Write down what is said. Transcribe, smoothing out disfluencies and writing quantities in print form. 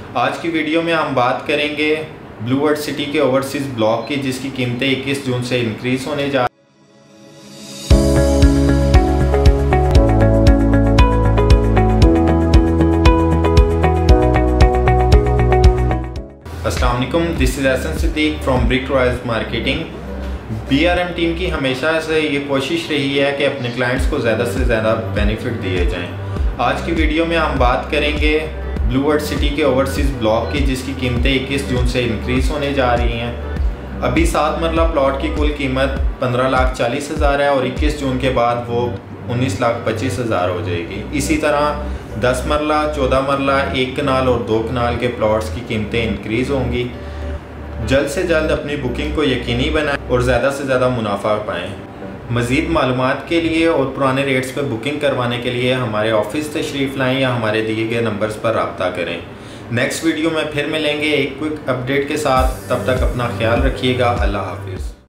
आज की वीडियो में हम बात करेंगे ब्लू वर्ल्ड सिटी के ओवरसीज़ ब्लॉक की, जिसकी कीमतें 21 जून से इंक्रीज़ होने जा। अस्सलाम वालेकुम, this is Ehsan Siddique from Brick Royals marketing. BRM team की हमेशा से ये कोशिश रही है कि अपने क्लाइंट्स को ज़्यादा से ज़्यादा बेनिफिट दिए जाएं। आज की वीडियो में हम बात करेंगे ब्लू वर्ल्ड सिटी के ओवरसीज़ ब्लॉक की, जिसकी कीमतें 21 जून से इंक्रीज़ होने जा रही हैं। अभी 7 मरला प्लॉट की कुल कीमत 15,40,000 है और 21 जून के बाद वो 19,25,000 हो जाएगी। इसी तरह 10 मरला, 14 मरला, 1 कनाल और 2 कनाल के प्लॉट्स की कीमतें इंक्रीज़ होंगी। जल्द से जल्द अपनी बुकिंग को यकीनी बनाएं और ज़्यादा से ज़्यादा मुनाफा पाएँ। मज़ीद मालूमात के लिए और पुराने रेट्स पर बुकिंग करवाने के लिए हमारे ऑफिस तशरीफ़ लाएँ या हमारे दिए गए नंबर्स पर रब्ता करें। नेक्स्ट वीडियो में फिर मिलेंगे एक क्विक अपडेट के साथ। तब तक अपना ख्याल रखिएगा। अल्लाह हाफिज़।